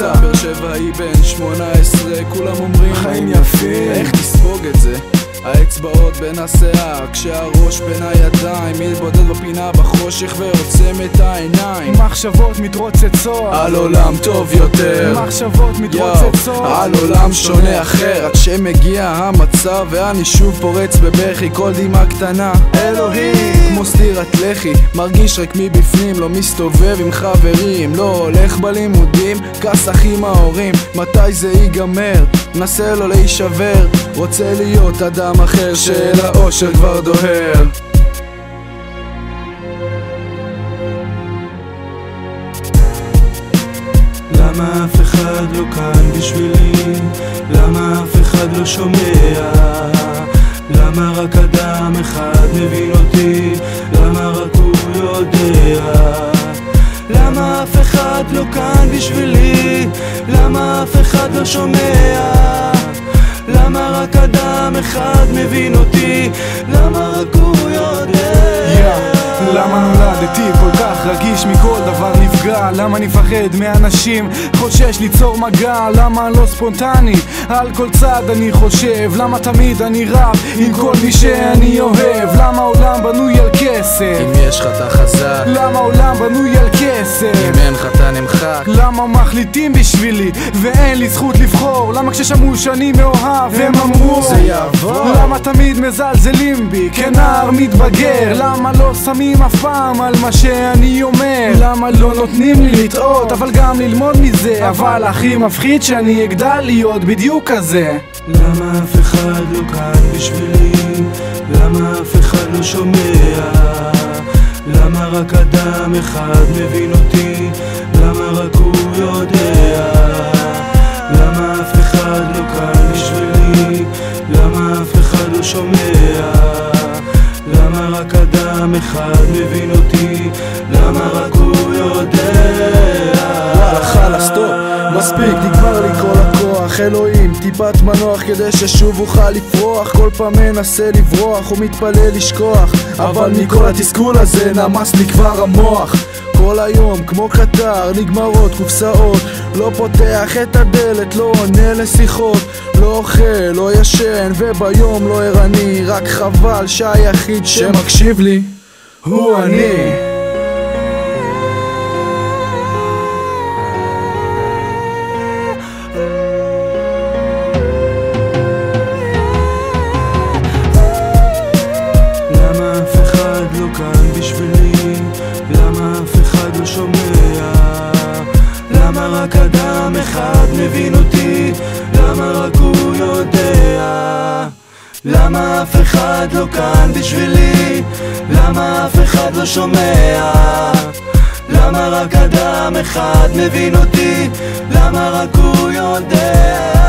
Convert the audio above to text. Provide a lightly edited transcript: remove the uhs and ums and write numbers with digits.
נמצא באר שבעי בן 18, כולם אומרים חיים יפים, איך תספוג את זה? האצבעות בין השיער, כשהראש בין הידיים, מתבודד בפינה בחושך ועוצם את העיניים. מחשבות מתרוצצות על עולם טוב יותר, מחשבות מתרוצצות על עולם שונה אחר, עד שמגיע המצב ואני שוב פורץ בבכי, כל דמעה קטנה אלוהים כמו סטירת לחי, מרגיש רק מבפנים, לא מסתובב עם חברים, לא הולך בלימודים, כעס עם ההורים, מתי זה ייגמר? נסה לא להישבר, רוצה להיות אדם אחר של האושר כבר דוהר. למה אף אחד לא כאן בשבילי? למה אף אחד לא שומע? למה רק אדם אחד מבין אותי? למה רק הוא יודע? למה אף אחד לא כאן בשבילי? למה אף אחד לא שומע? למה רק אדם אחד מבין אותי? למה רק הוא יודע? למה נולדתי כל כך רגיש מכל דבר נפגע? למה נפחד מאנשים? חושש ליצור מגע? למה לא ספונטני? על כל צד אני חושב. למה תמיד אני רב עם כל מי שאני אוהב? למה העולם בנוי על כסף? אם יש לך אתה חזק, למה העולם בנוי על כסף? אם אין לך אתה נמחק. למה מחליטים בשבילי ואין לי זכות לבחור? למה כששמעו שאני מאוהב הם אמרו זה יעבור? למה תמיד מזלזלים בי כנער מתבגר? למה לא שמים אף פעם על מה שאני אומר? למה לא נותנים לי לטעות אבל גם ללמוד מזה? אבל הכי מפחיד שאני אגדל להיות בדיוק כזה. למה אף אחד לא כאן בשבילי? למה אף אחד לא שומע? למה רק אדם אחד מבין אותי? למה רק הוא יודע? למה אף אחד לא כאן בשבילי? למה אף אחד לא שומע? למה רק אדם אחד מבין אותי? למה רק הוא יודע? וואלה חלאס טוב, מספיק, נגמר לי כל הכוח. אלוהים, טיפת מנוח כדי ששוב אוכל לפרוח. כל פעם מנסה לברוח ומתפלל לשכוח, אבל מכל התסכול הזה נמס לי כבר המוח. כל היום כמו קטר, נגמרות קופסאות, לא פותח את הדלת, לא עונה לשיחות, לא אוכל, לא ישן, וביום לא ערני. רק חבל שהיחיד שמקשיב לי הוא אני. למה אף אחד לא כאן בשבילי? למה אף אחד לא שומע? למה רק אדם אחד מבין אותי? למה רק הוא יודע? למה אף אחד לא כאן בשבילי? למה אף אחד לא שומע? למה רק אדם אחד מבין אותי? למה רק הוא יודע?